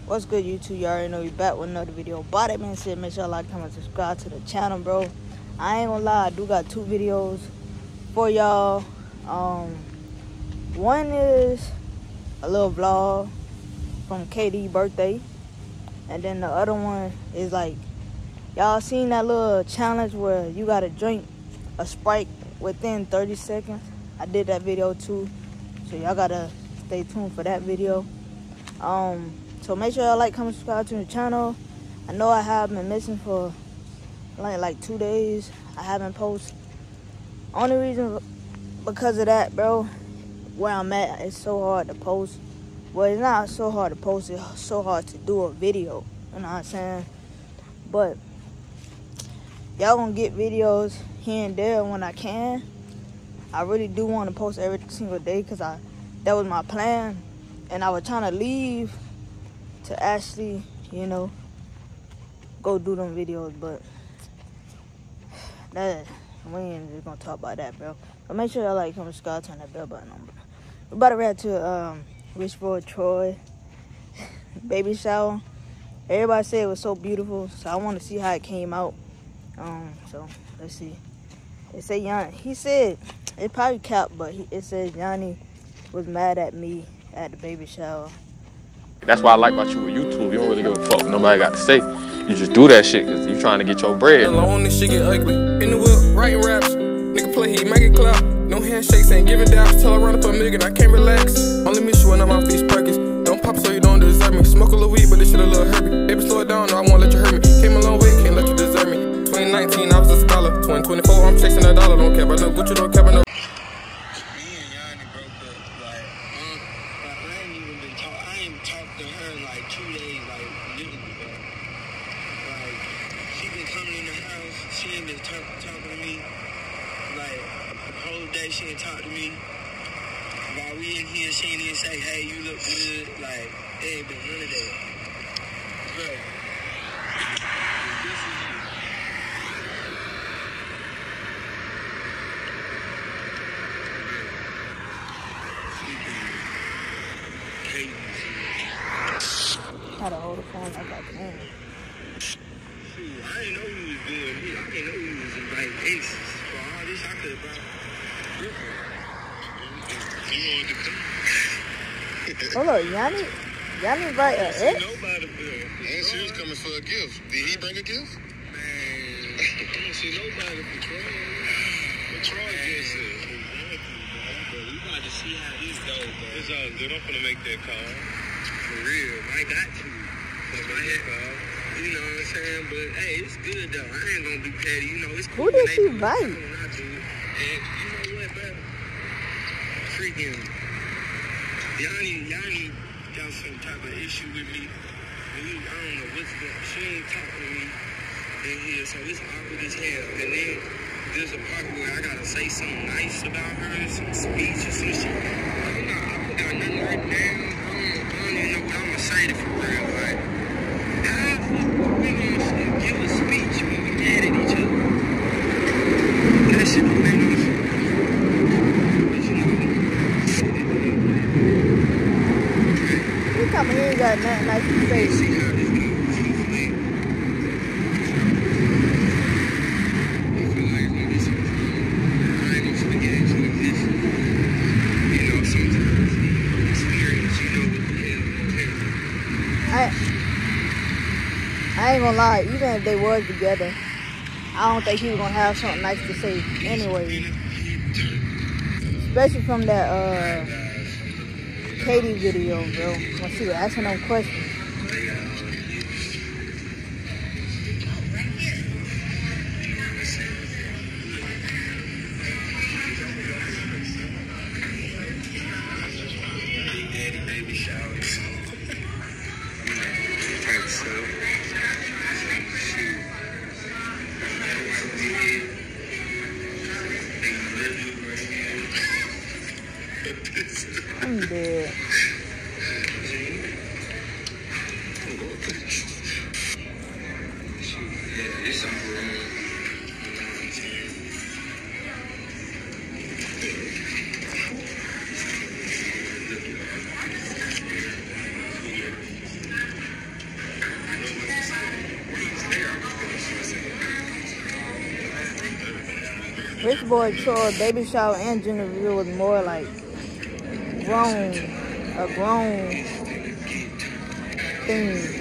What's good, YouTube? You already know we back with another video. But that being said, make sure y'all like, comment, subscribe to the channel, bro. I ain't gonna lie, I do got 2 videos for y'all. One is a little vlog from KD's birthday, and then the other one is like, y'all seen that little challenge where you gotta drink a Sprite within 30 seconds? I did that video too, so y'all gotta stay tuned for that video. So make sure y'all like, comment, subscribe to the channel. I know I have been missing for like 2 days. I haven't posted. Only reason because of that, bro. Where I'm at, it's so hard to post. Well, it's not so hard to post. It's so hard to do a video. You know what I'm saying? But y'all gonna get videos here and there when I can. I really do want to post every single day because that was my plan, and I was trying to leave to actually, you know, go do them videos, but that we ain't just gonna talk about that, bro. But make sure y'all like, comment, subscribe, turn that bell button on, bro. We're about to react to Rich Boy Troy baby shower. Everybody said it was so beautiful, so I want to see how it came out. So let's see. It say Yanni. He said it probably capped, but it says Yanni was mad at me at the baby shower. That's why I like about you with YouTube. You don't really give a fuck what nobody got to say. You just do that shit because you trying to get your bread. Alone, this shit get ugly. In the whip, writing raps. Nigga play, he make it clap. No handshakes, ain't giving daps. Tell her run up a nigga, I can't relax. Only miss you when I'm off these perkins. Don't pop so you don't deserve me. Smoke a little weed, but this shit a little hurt me. Baby, slow it down, no, I won't let you hurt me. Came a long way, can't let you deserve me. 2019, I was a scholar. 2024, I'm chasing $1. Don't care about no Gucci, don't care about no. She ain't been talking to me, like, the whole day she ain't talk to me. While we in here, she ain't even say, hey, you look good. Like, there ain't been none of that. But, this is you. How to hold the phone like that, man. I didn't know you was doing this. I didn't know you was inviting aces. For all this, I could have brought Brooklyn. You wanted to come. Hold up, Yanni invite an ex? Nobody, Bill. And she was coming for a gift. Did he bring a gift? Man, I don't see nobody for Troy. What Troy just said. But we about to see how this goes, bro. It's all good. I'm gonna make that call. For real. I got to. That's my head call. You know what I'm saying? But, hey, it's good, though. I ain't gonna be petty. You know, it's cool. Who did she invite? And you know what, bro? Freaking Yanni got some type of issue with me. And I don't know what's going on. She ain't talking to me in here, so it's awkward as hell. And then there's a part where I gotta say something nice about her, some speech or some shit. I forgot nothing right now. I don't even know what I'm gonna say to for real. Like, how we gonna give a speech when we mad at each other? That shit don't make no sense. But you know, He coming here, got nothing nice to say. see how this goes. I feel like it's gonna be some I ain't gonna forget you with this. You know, sometimes experience, you know what the hell gonna happen. I ain't gonna lie, even if they was together, I don't think he was gonna have something nice to say anyway. Especially from that Katie video, bro. When she was asking them questions. Baby showers. Type of stuff. I'm dead. It's all wrong. Rich Boy Troy, Baby Shower, and Gender Reveal was more like a grown thing.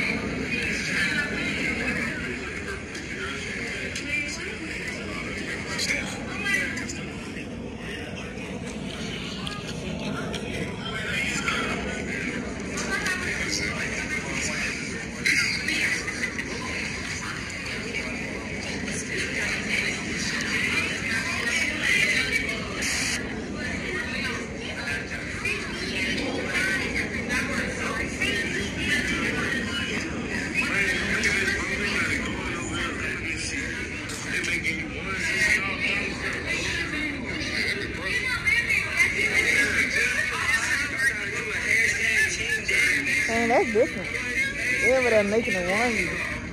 Man, that's different. They're over there making a onesie.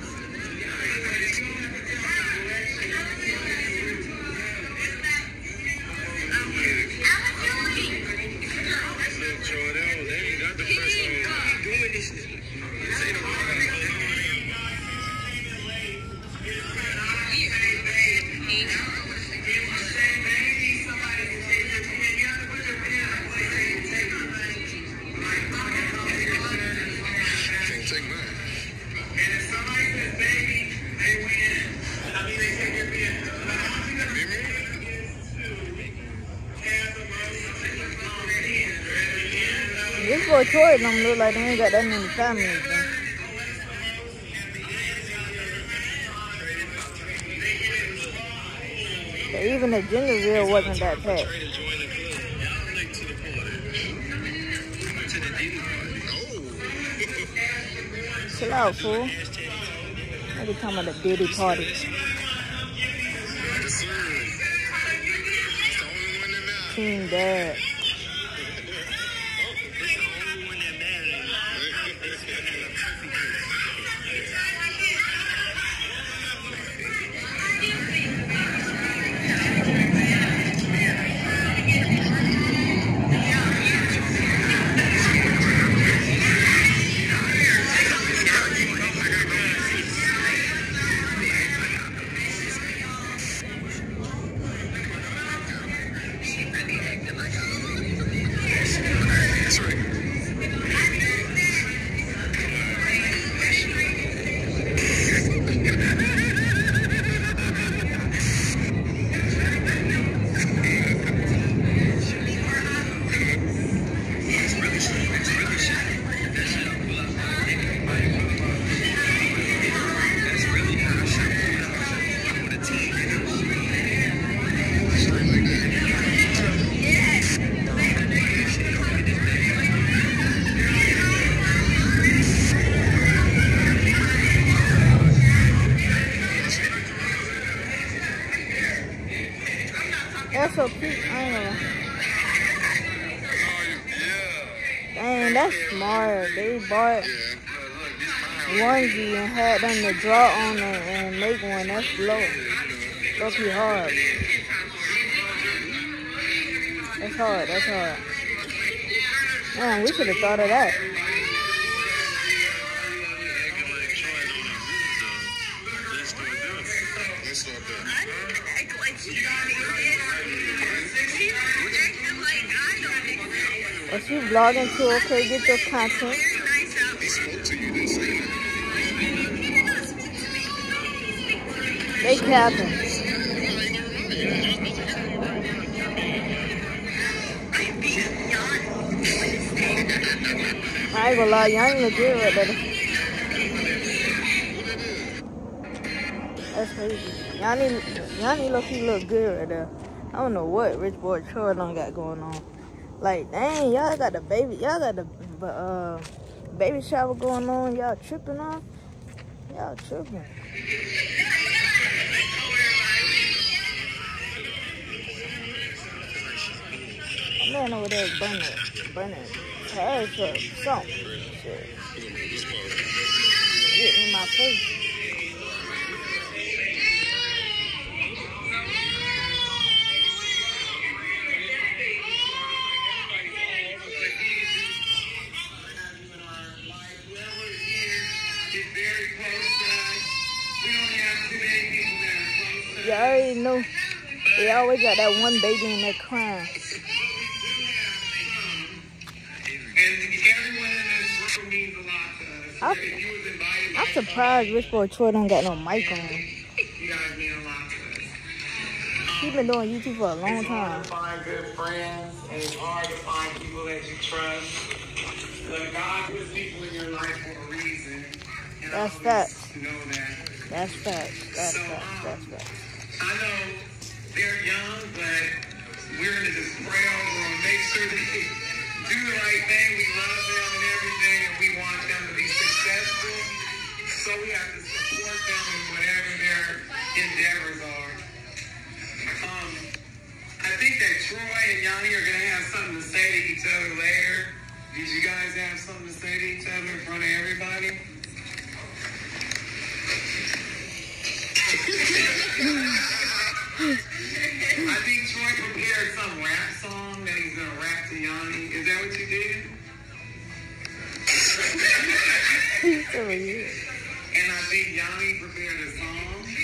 This boy Troy don't look like they ain't got that many families, bro. But even the Gender Reveal wasn't that packed. Chill out, fool. Nigga talking about the Diddy party. Team Dad. That's so cute. I ain't gonna. Dang, that's smart. They bought onesie and had them to draw on it and make one. That's low. Low-key hard. That's hard. That's hard. Man, we should have thought of that. If you vlogging too, okay, get your content. They capping. I ain't gonna lie, y'all ain't look good right there. That's crazy. Y'all need look good right there. I don't know what Rich Boy Troy done got going on. Like, dang, y'all got the baby shower going on. Y'all tripping on? Y'all tripping. Man over there burning trash up, something. Shit. Getting in my face. You already know They always got that one baby in there crying. I'm surprised Rich Boy Troy don't got no mic on. He been doing YouTube for a long time. It's hard to find good friends, and it's hard to find people that you trust. But God puts people in your life for a reason. That's facts. Know that. That's facts. That's facts. That's facts. I know they're young, but we're going to just pray over them, make sure they do the right thing. We love them and everything, and we want them to be successful. So we have to support them in whatever their endeavors are. I think that Troy and Yanni are going to have something to say to each other later. Did you guys have something to say to each other in front of everybody? I think Troy prepared some rap song that he's going to rap to Yanni. Is that what you did? And I think Yanni prepared a song.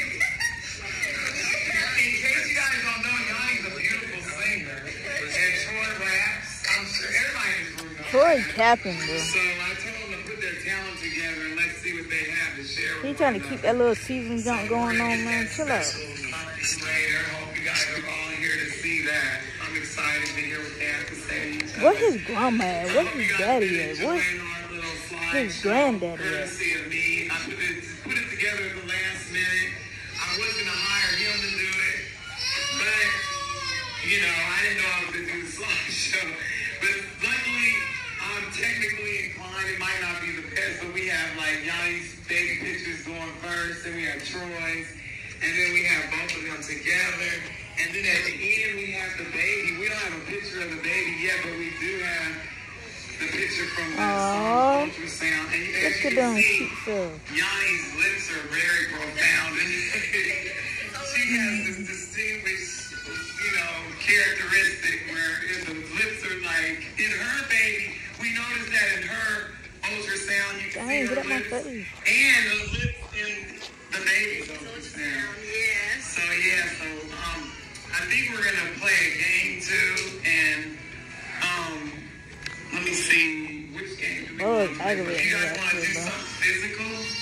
In case you guys don't know, Yanni's a beautiful singer. And Troy raps. I'm sure everybody in this room knows. Troy capping, bro. So I told them to put their talent together and let's see what they have to share with He trying to keep that little season jump going on, man. Chill out. later. Hope you guys are all here to see that. I'm excited to hear what they have to say to each other. What his grandma at? What his daddy at? What his granddaddy at? Courtesy of me. I put it together at the last minute. I was going to hire him to do it, but, you know, I didn't know I was going to do the slideshow. But luckily, I'm technically inclined. It might not be the best, but we have, like, Yanni's baby pictures going first, and we have Troy's, and then we have both of them together. And then at the end, we have the baby. We don't have a picture of the baby yet, but we do have the picture from the ultrasound. And as you can see, Yanni's lips are very profound. And she has this distinguished, you know, characteristic where the lips are like, in her baby, we noticed that in her ultrasound, you can see her lips and the lips in the baby's ultrasound. So, I think we're going to play a game, too, and, let me see, which game do we want to play? Do you guys want to do something physical?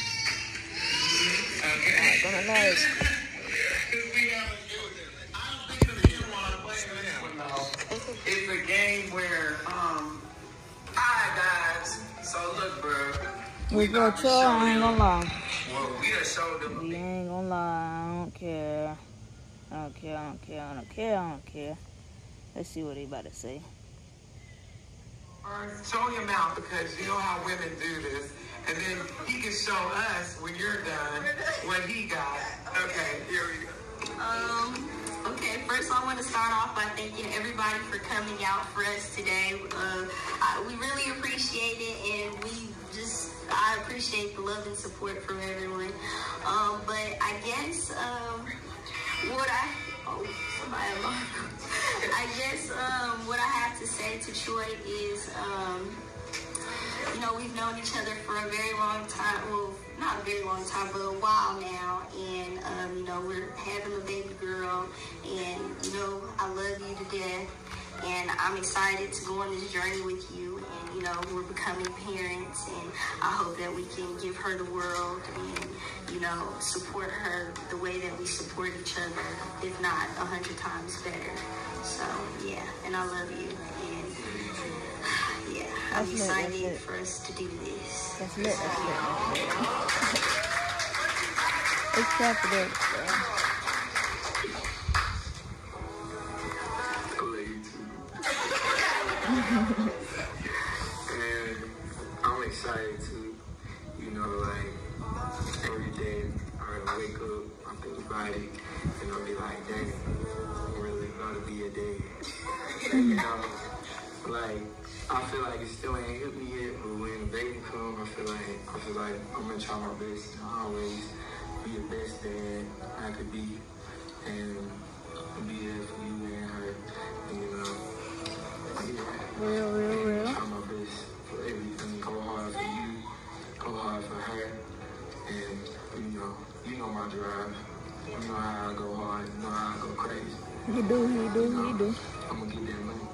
Okay. I don't think the game want to play this one, though. It's a game where, alright, guys, so look, bro. We go chill, I ain't gonna lie. Well, we done showed them. We ain't gonna lie, I don't care. I don't care, I don't care, I don't care, I don't care. Let's see what he about to say. Show him out because you know how women do this. And then he can show us when you're done what he got. Okay, here we go. Okay, first I want to start off by thanking everybody for coming out for us today. We really appreciate it, and I appreciate the love and support from everyone. But I guess what I have to say to Troy is, you know, we've known each other for a very long time. Well, not a very long time, but a while now. And, you know, we're having a baby girl. And, you know, I love you to death. And I'm excited to go on this journey with you. And, you know, we're becoming parents. And I hope that we can give her the world and, you know, support her the way that we support each other, if not 100 times better. So, yeah, and I love you. And, yeah, I'm excited for us to do this. That's lit, that's lit. It's clap for that, And I'm excited to, you know, like, every day I wake up, I'm thinking about it, and I'll be like, dang, I'm really gonna be a day. You know, like, I feel like it still ain't hit me yet, but when the baby comes, I feel like I'm gonna try my best to always be the best dad I could be, and be there for you and her, and, you know, Real. Try my best for everything. Go hard for you, go hard for her, and you know my drive. You know how I go hard, you know how I go crazy. He do. I'm gonna get that money.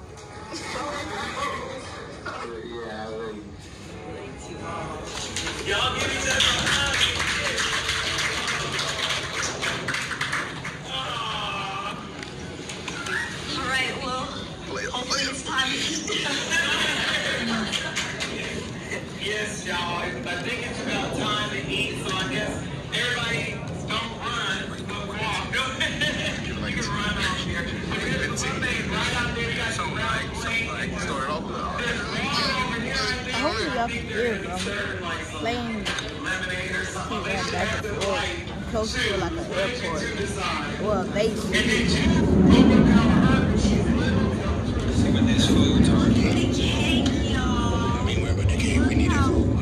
Yeah, I love you. Y'all give each other a hug. All right, well, hopefully it's time to Yes, y'all. I think it's about time to eat, so I guess everybody don't run, but walk. You can run off here. One thing is right out there, we got some round plate. Started off with Hopefully y'all can hear, bro. Playing keep going back and forth. I'm close to like an airport or a base. With this food talk. cake, y'all. I mean, where about the cake? We need it.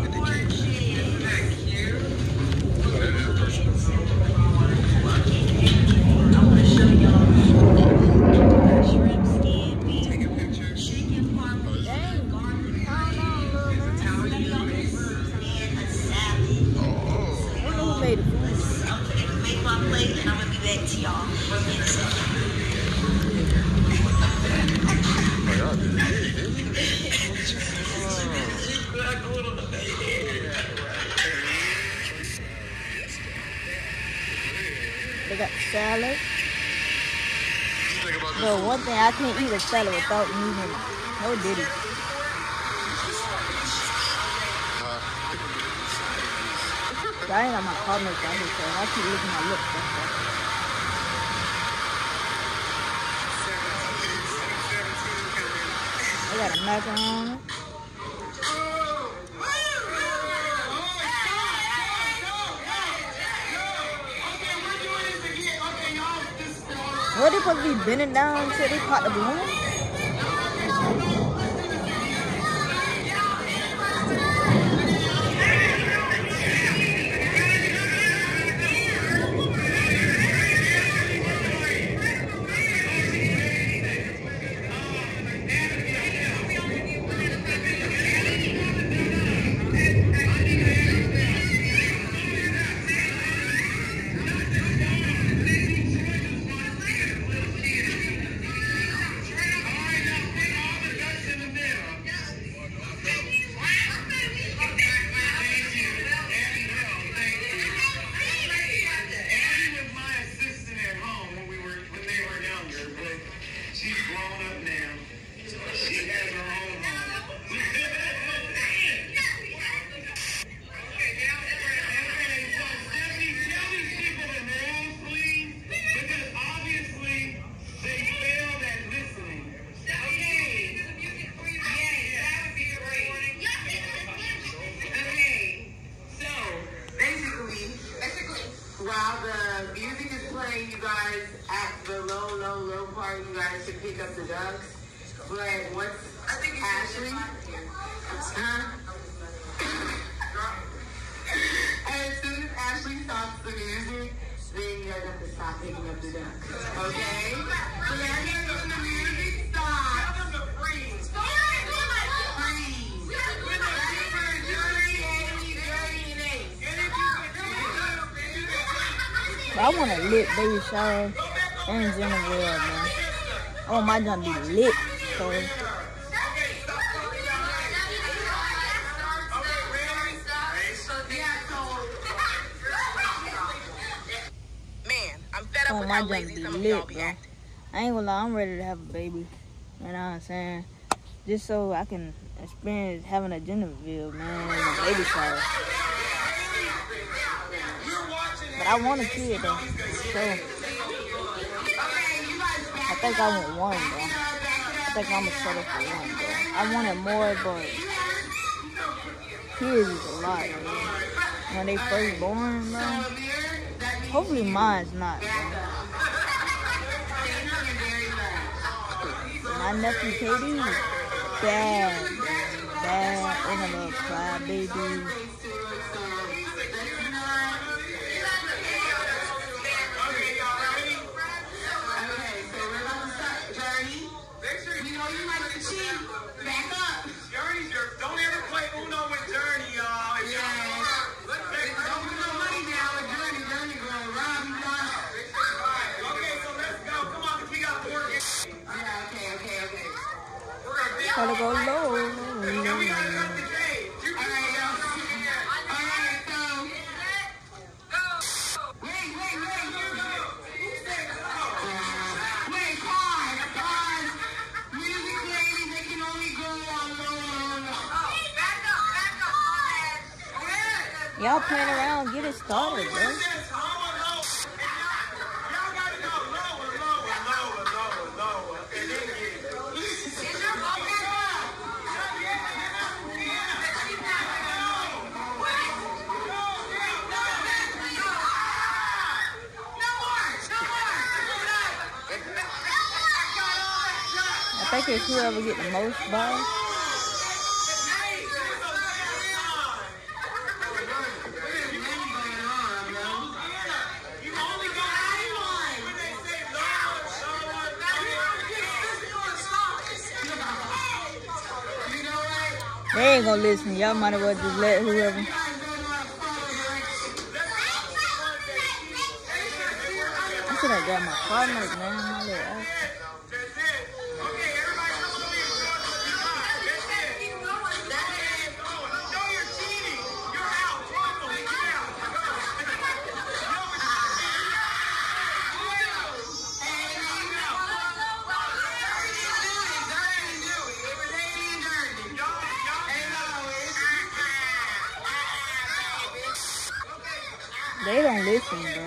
They got salad. But one thing, I can't eat a salad without eating no Diddy. I ain't got my partner out here, so I keep looking at my lips. I got a macaroni. What they supposed to be bending down until they pop the balloon? While the music is playing, you guys at the low part, you guys should pick up the ducks. But what's Ashley? And as soon as Ashley stops the music, then you guys have to stop picking up the ducks. Okay? So now here when the music stops. Freeze. I want a lit baby shower in Jennerville, man. I want my gun to be lit, so. Man, I'm fed up I want with my how gun to lazy be some of y'all lit, be bro. acting. I ain't gonna lie, I'm ready to have a baby. You know what I'm saying? Just so I can experience having a Jennerville, man, and a baby shower. But I want a kid, though. So, I think I want one, bro. I think I'm gonna settle for one, bro. I wanted more, but kids is a lot, bro. When they first born, bro. Hopefully mine's not, bro. My nephew KD, bad, in a little cry baby. Gotta go low. Now we gotta cut the cage. Alright, y'all. Alright, so. Wait, pause. Music ladies, they can only go on low. Back up. Y'all playing around, get it started, bro. Y'all gotta go lower. And then get it. I think it's whoever get the most balls. They ain't gonna listen. Y'all might as well just let whoever. I should have got my partners, man. My little ass. They don't listen, bro.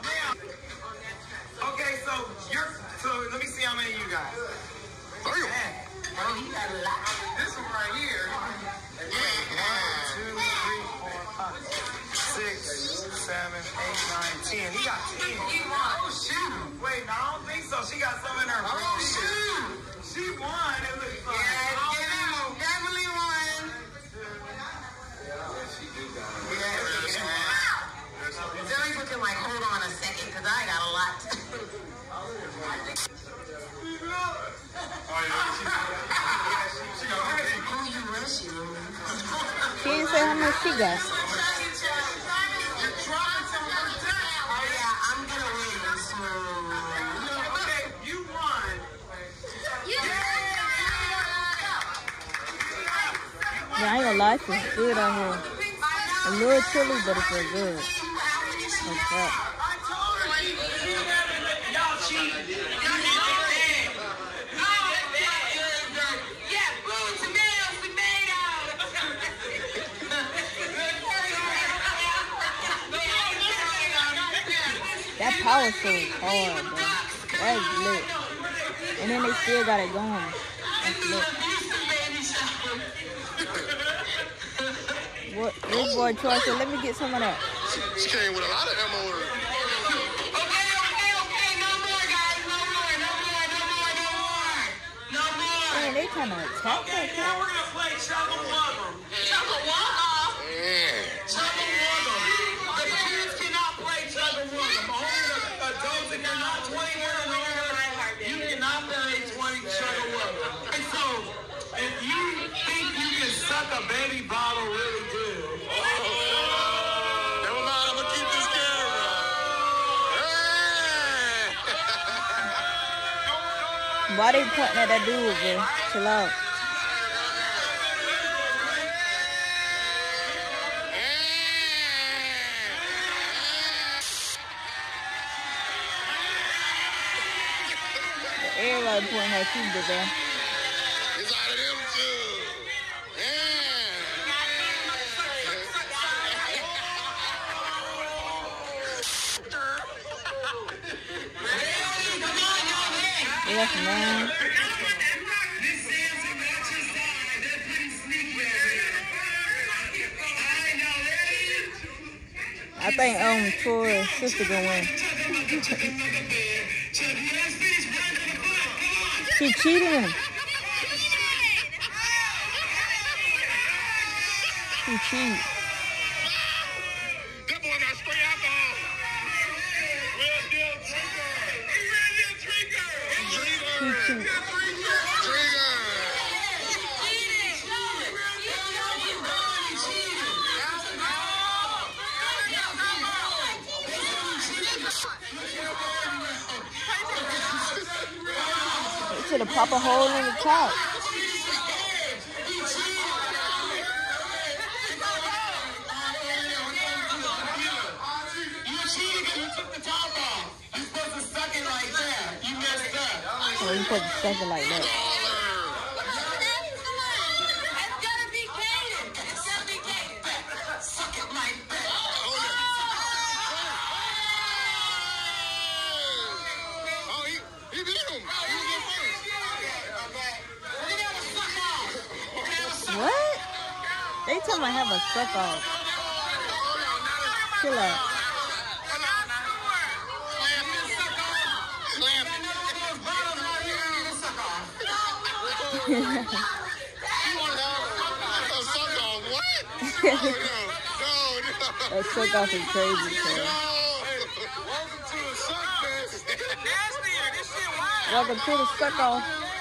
Okay, so let me see how many you got. Oh, you got a lot. This one right here. 1, 2, 3, 4, 5, 6, 7, 8, 9, 10. He got 10. Oh, shoot. Wait, no, I don't think so. She got some in her. Oh, shoot. She won. It looks like. Yeah, definitely won. She do got it. Yeah. Zoe's looking like, hold on a second, because I got a lot. She didn't say how much she got. Oh, yeah, I'm going to win this one. Okay, you won. Yeah, I ain't gonna lie, it feels good out here. A little chilly, but it feels good. What's up? Y'all cheat. Yeah, blue tomatoes, That power so hard, bro. That's lit. And then they still got it going. That's lit. What? This boy Troy said, let me get some of that. She came with a lot of ammo. Okay. No more, guys. No more. Man, they trying to attack that Now guy. we're gonna play Chugga Wugga. Chugga Wugga. Chugga Wugga. The kids cannot play Chugga Wugga. Only the adults, if you're not 21 or older, you cannot play Chugga Wugga. And so, if you think you can suck a baby bottle really good, Never mind, I'm gonna keep this camera. Why they pointing at that dude, bro? Chill out. Everybody pointing at you, bro. It's out of them too. Yes, man. I think Troy's sister gonna win. She cheated him. She cheated. That boy got straight alcohol. Real deal drinker. She cheated. They should have popped a hole in the top. Well, you put the sucker like that. What? They tell me I have a suck off. Chill out. That suck off is crazy, so. Welcome to the suck off.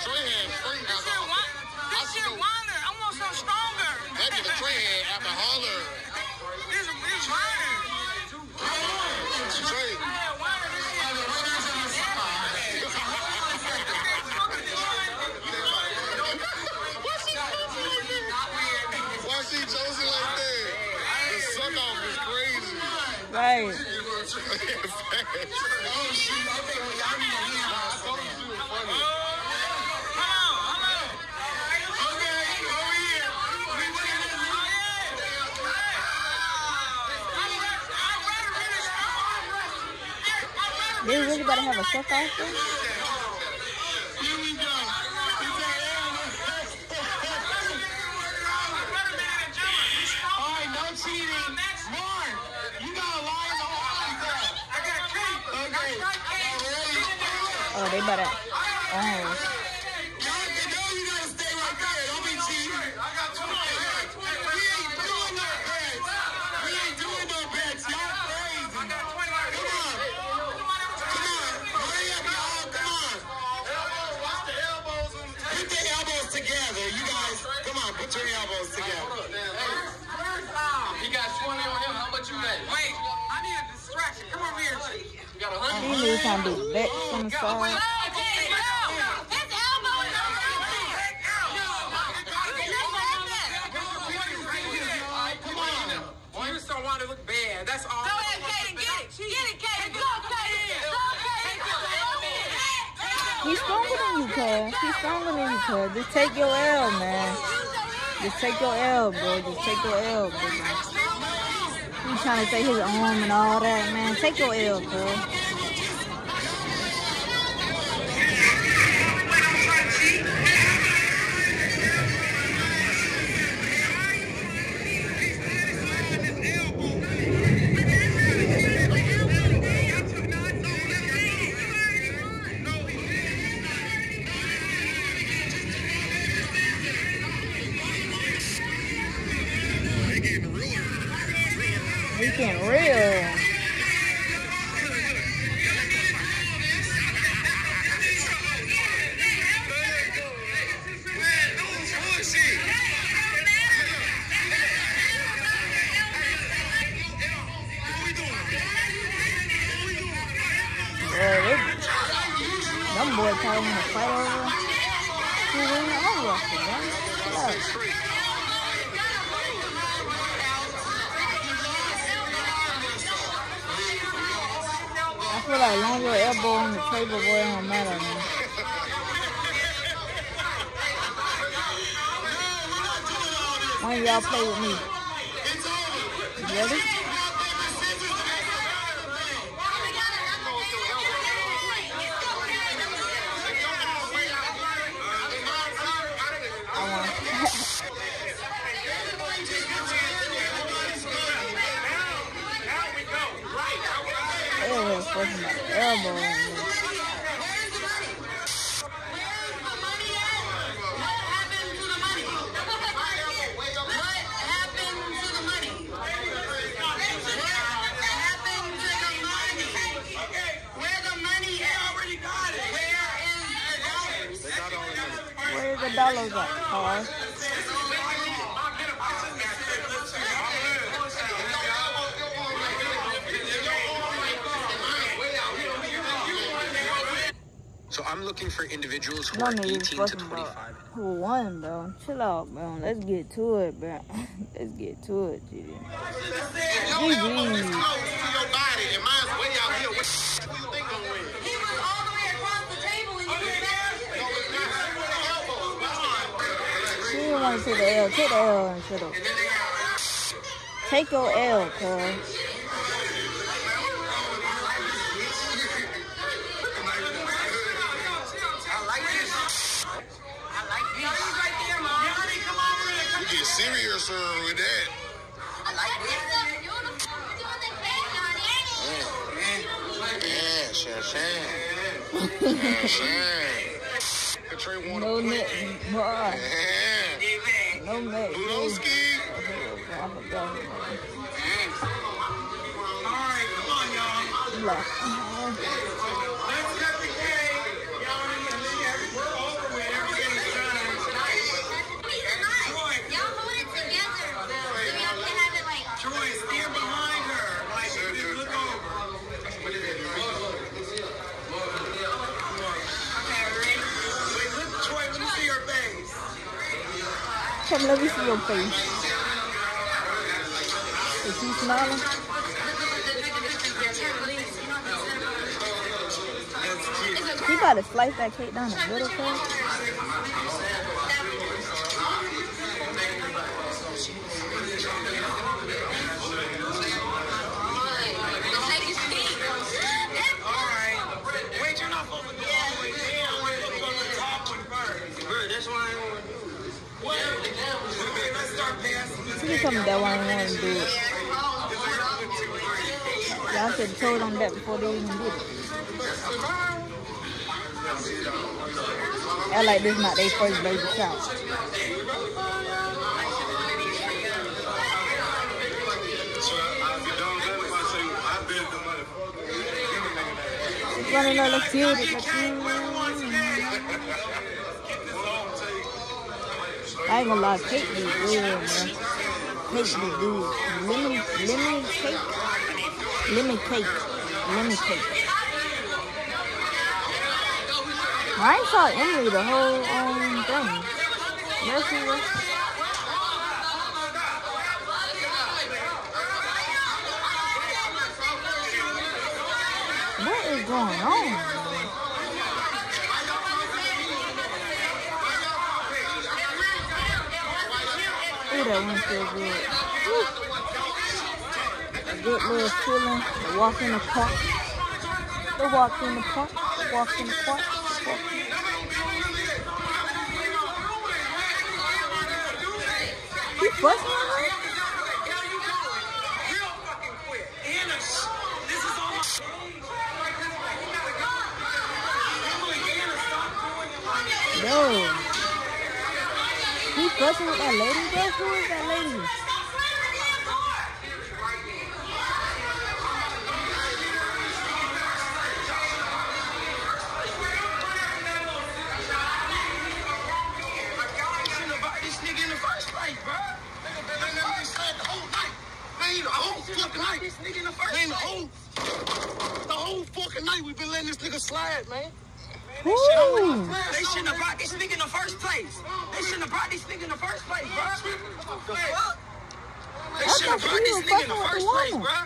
Right. They really gotta have a suck off thing? Oh, they better. Oh. Put your elbows together. He got 20 on him. How much you made? Wait, I need a distraction. Come over here. You got 100. These niggas trying to do back from the side. You just don't want to look bad. That's all. Go ahead, Kaden. Get it. Get it, Kaden. Go, Kaden. Go, Kaden. He's stronger than you, cuz. He's stronger than you, cuz. Just take your L, man. Just take your L, bro. Just take your L, bro. He's trying to take his arm and all that, man. Take your L, bro. He getting real. Them boys telling him to fight over. He winning all wrestling, man. Look. I feel like long your elbow on the table, boy, it don't matter, man. Why don't y'all play with me? You ready? Forcing my elbow on me. Where's the dollars at, Carl? So I'm looking for individuals who are 18 to 25. Who won, bro? Chill out, bro. Let's get to it, bro. Let's get to it, GG. He was all the way across the table and you want to take the L. Take the L and shut up. Take your L, cuz. You get serious with that. I like this. No net, boy. No net. Blowski. Alright, come on, y'all. Let's cut the cake. Y'all need to leave. We're over with. Everything's done. Troy. Y'all hold it together. So we have to have it like. Troy, stand behind her. Like, look over. Troy, let me see your face. Come, let me see your face. Is he smiling? You gotta slice that cake down the middle, cuz. Alright. Wait, you're not supposed to go all the way down. We're supposed to go to the top one first. Bro, that's what I ain't want to do. What? Okay, let's start passing. See something that one want to do it. Y'all should have told them that before they even did it. Act like this not their first baby shower. It's running on the field. I ain't gonna lie, cake be good, man. Cake be good. Lemon cake. Lemon cake. Lemon cake. I ain't saw Emily the whole thing. Yes, she was. What is going on? Ooh, that one feels good. Woo. A good little feeling. The walk in the park. The walk in the park. Walk in the park. You fussing on her? Yo. He fussing with that lady, bro? Who is that lady? The whole fucking night we've been letting this nigga slide, man. They shouldn't have brought this nigga in the first place. They shouldn't have brought this nigga in the first place, bro. The fuck? They shouldn't have brought this nigga in the first place, bro.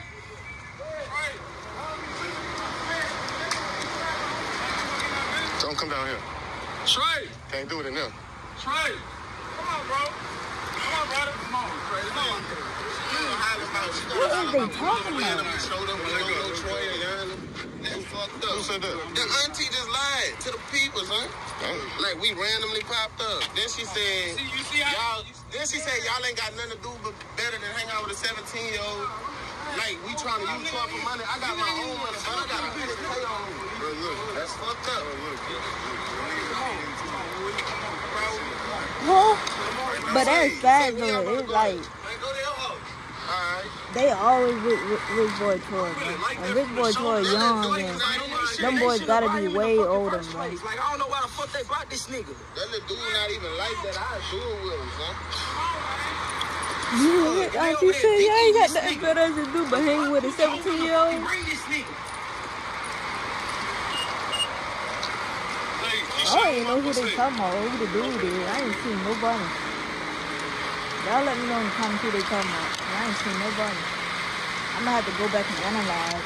Don't come down here. Trey. Can't do it in there. Trey. Come on, bro. Come on, brother. Come on, Trey. Come on. What is they talking about? Who said that? The auntie just lied to the people, son. Like, we randomly popped up. Then she said, y'all ain't got nothing to do but better than hang out with a 17-year-old. Like, we trying to use her for money. I got my own money, but I got a bitch to pay on. Bro, look. That's fucked up. Huh? But that's bad, though. It's like... They always with Rich Boy Toy, man. And Rich Boy Toy young, and them boys gotta be way older, man. Like, I don't know why the fuck they brought this nigga. That little dude not even like that. I do it with him, son. Like you said, yeah, ain't got nothing better to do but hang with a 17-year-old. Bring this nigga. I don't even know who they talking about, who the dude is. I ain't seen nobody. Y'all let me know in the comments who they talking about. I ain't seen nobody. I'm gonna have to go back and analyze.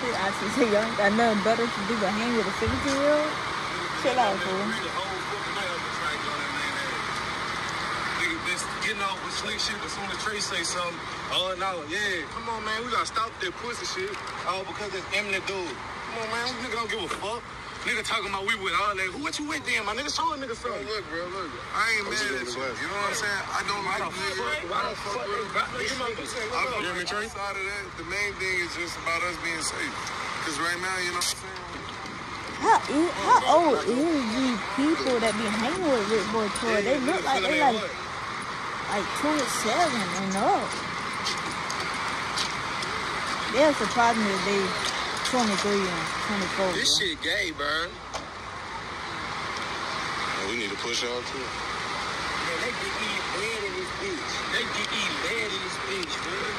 shit. I should say y'all ain't got nothing better to do but hang with a 17-year-old. Chill out, fool. Nigga been getting off with slick shit as soon as Trey say something. Oh no, yeah. Come on, man. We gotta stop that pussy shit. Oh, because it's Emily dude. Come on, man. Nigga don't give a fuck. Nigga talking about we with all that. Who what you with then? My nigga show a nigga something. Look, bro, look. I ain't mad at you. You know what I'm saying? I don't like niggas. I don't fuck with them. You hear me, Trey? Outside of that, the main thing is just about us being safe. Because right now, you know what I'm saying? How old is these people that be hanging with Rick Boy Toy? They look like they like 27 and up. They'll surprise me if they 23 and 24. This shit gay, bro. We need to push y'all too. Man, they get me bad in this bitch. They get me bad in this bitch, bro.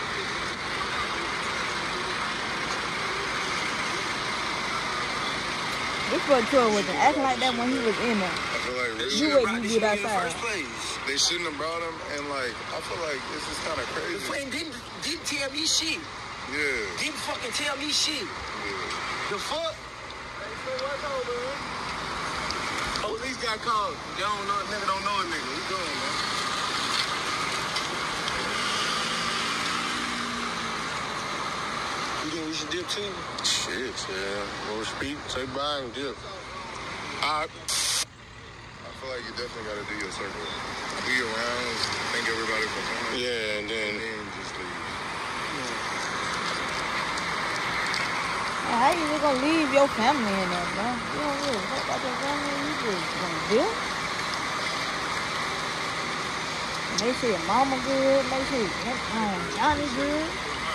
This boy Troy wasn't acting like that when he was in there. I feel like really, You wait, you get outside. they shouldn't have brought him, and like I feel like this is kind of The crazy. friend didn't tell me shit. Yeah. Didn't fucking tell me shit. Yeah. The fuck? Police got called. They don't know, nigga don't know a nigga. What you doing, man? You think we should dip too? Shit, yeah. Well, speak, say bye and dip. I feel like you definitely got to do your circle. Do your rounds, thank everybody for coming. Yeah, and then just leave. How you just gonna leave your family in there, bro? You don't really talk about your family, you just gonna dip? Make sure your mama good, make sure Johnny good.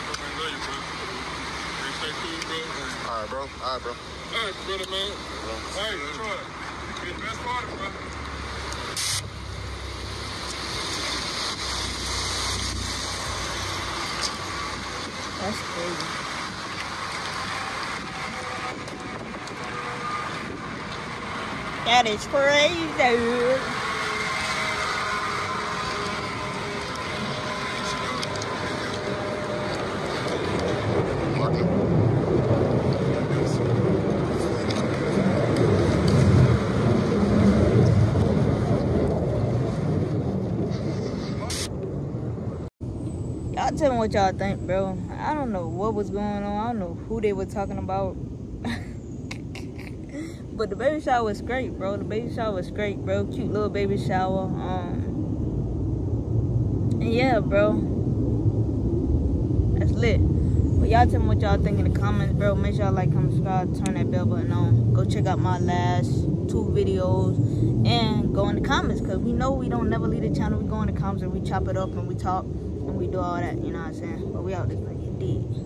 All right, bro. All right, bro. All right, brother, man. Hey, Troy. Get the best part of it, That's crazy. That is crazy. Y'all tell me what y'all think, bro. I don't know what was going on. I don't know who they were talking about. But the baby shower was great, bro. The baby shower was great, bro. Cute little baby shower. And yeah, bro. That's lit. But y'all tell me what y'all think in the comments, bro. Make sure y'all like, comment, subscribe, turn that bell button on. Go check out my last 2 videos. And go in the comments. Because we know we don't never leave the channel. We go in the comments and we chop it up and we talk. And we do all that, you know what I'm saying? But we out this thing, indeed.